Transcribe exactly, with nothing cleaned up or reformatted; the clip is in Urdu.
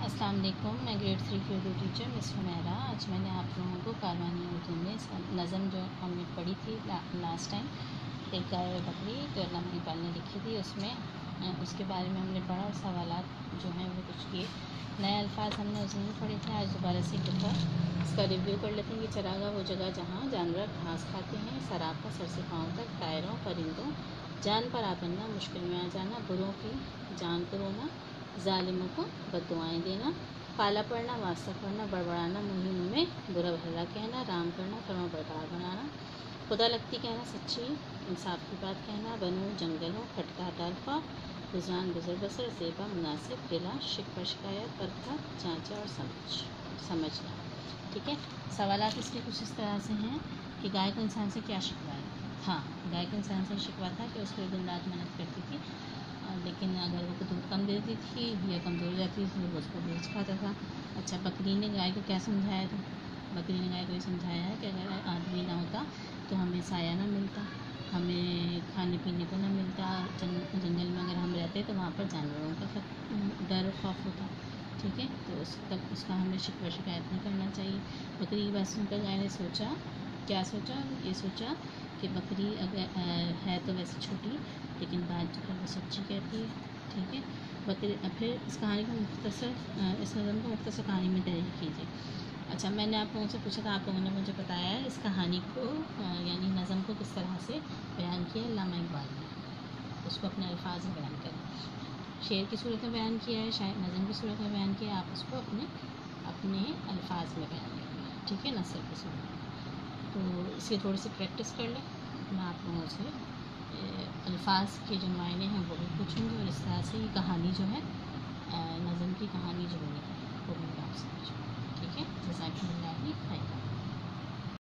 السلام علیکم، میں گریڈ تھری کی اردو ٹیچر مس حمیرہ۔ آج میں نے آپ لوگوں کو کاروانی اردو میں نظم جو ہم نے پڑھی تھی لاسٹ ٹائم، ایک گائے اور بکری جو علامہ اقبال نے لکھی تھی، اس میں اس کے بارے میں ہم نے پڑھا اور سوالات جو ہیں وہ کچھ کیے۔ نئے الفاظ ہم نے اس دن پڑھے تھے، آج دوبارہ سے ایک دفعہ اس کا ریویو کر لیتے ہیں کہ چراگاہ وہ جگہ جہاں جانور گھاس کھاتے ہیں، سراپا سر سے پاؤں تک، طائروں پرندوں جان پر آ بننا، مشکل میں آ جانا، بروں کی جان کو رونا، ظالموں کو بد دعائیں دینا، پالا پڑنا، واسطہ پڑنا، بڑبڑانا، مہم میں برا بھلا کہنا، رام کرنا، فرما بردار بنانا، خدا لگتی کہنا، سچی انصاف کی بات کہنا، بنو جنگلوں کھٹکا تالفا، گزران گزر بسر، زیبا مناسب، گلا شکوہ شکایت، پرکھا جانچا اور سمجھ سمجھنا۔ ٹھیک ہے، سوالات اس کے کچھ اس طرح سے ہیں کہ گائے کو انسان سے کیا شکوہ ہے؟ ہاں، گائے کو انسان سے شکوہ تھا کہ اس کو دن رات محنت کرتی تھی، لیکن اگر وہ دودھ کم دیتی تھی یا کمزور ہو جاتی تھی تو وہ اس کو بیچ کھاتا تھا۔ اچھا، بکری نے گائے کو کیا سمجھایا تھا؟ بکری نے گائے کو یہ سمجھایا ہے کہ اگر آدمی نہ ہوتا تو ہمیں سایہ نہ ملتا، ہمیں کھانے پینے کو نہ ملتا، جنگل میں اگر ہم رہتے تو وہاں پر جانوروں کا ڈر و خوف ہوتا۔ ٹھیک ہے، تو اس تک اس کا ہمیں شکوہ شکایت نہیں کرنا چاہیے۔ بکری کی بات سن کر گائے نے سوچا، کیا سوچا؟ یہ سوچا کہ بکری اگر ہے تو ویسے چھوٹی، لیکن بات جو ہے وہ سچی کہتی ہے۔ ٹھیک ہے، بکری پھر اس کہانی کو مختصر اس نظم کو مختصر کہانی میں تحریر کیجیے۔ اچھا، میں نے آپ لوگوں سے پوچھا تھا، آپ لوگوں نے مجھے بتایا ہے اس کہانی کو یعنی نظم کو کس طرح سے بیان کیا ہے علامہ اقبال نے، اس کو اپنے الفاظ میں بیان کریں۔ شعر کی صورت میں بیان کیا ہے، شاید نظم کی صورت میں بیان کیا ہے، آپ اس کو اپنے اپنے الفاظ میں بیان کریں، ٹھیک ہے، نثر کی صورت میں۔ تو اس کی تھوڑی سی پریکٹس کر لیں۔ میں آپ لوگوں سے الفاظ کے جو معنی ہیں وہ بھی پوچھوں گی اور اس طرح سے یہ کہانی جو ہے